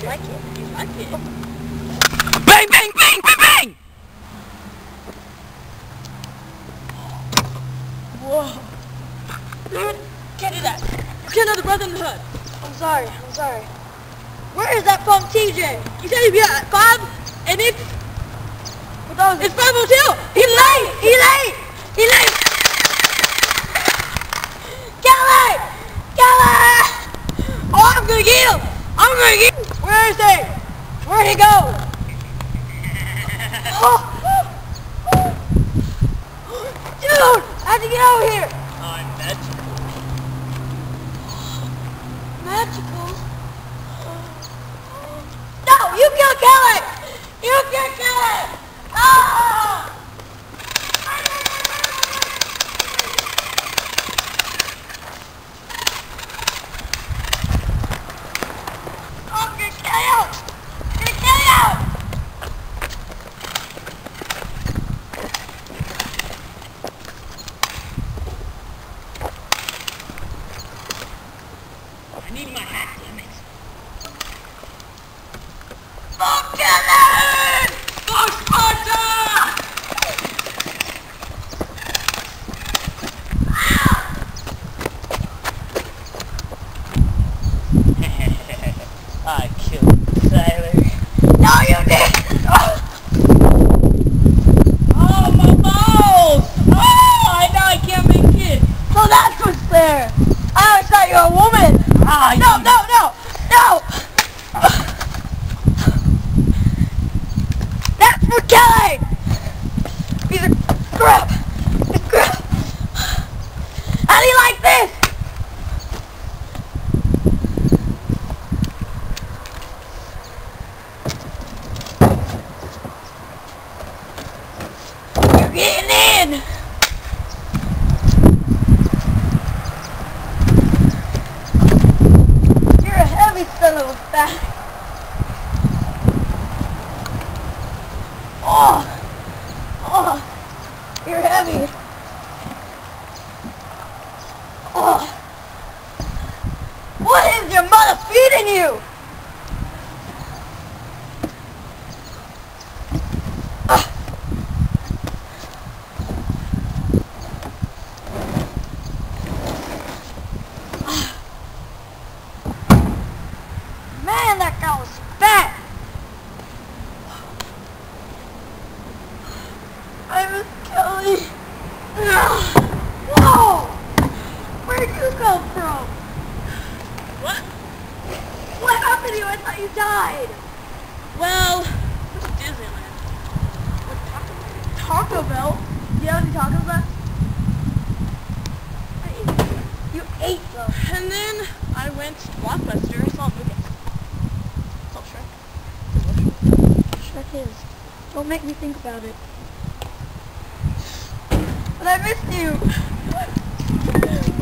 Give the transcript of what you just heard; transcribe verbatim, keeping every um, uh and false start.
like it. You like it. Bang, bang, bang, bang, bang! Whoa. Dude, can't do that. You can't have the brother in the hood. I'm sorry, I'm sorry. Where is that from, T J? You said he'd be at five, and it's... What it's five oh two! He's late! He's late! He's late! Kelly! Kelly! Oh, I'm gonna get him! I'm gonna get him! Where is he? Where'd he go? Oh! Dude! How'd you get over here? I'm magical. Magical? No! You killed Kelly! You killed Kelly! Ah! Oh, get Kelly out! Get Kelly out! I need my hat, damn it. Fuck Kelly! Fuck Sparta! I killed Tyler. No, you didn't! Oh, Oh, my balls! Oh, I know I can't make it. so that's what's there! I always thought you were a woman! Ah, No, you- no, no! No! That's for Kelly! He's a scrub! A scrub! How do you like this? You're getting in! You're a heavy son of a fat. Oh! Oh! You're heavy. Oh! What is your mother feeding you? Ah. Man, that guy was fat. I miss Kelly. Whoa! Where'd you come from? What? What happened to you? I thought you died. Well, it's Disneyland. Taco Bell? Do you have any tacos left? I ate- You ate them. And then I went to Blockbuster and saw a movie. Saw Shrek. Shrek is. Don't make me think about it. But I missed you.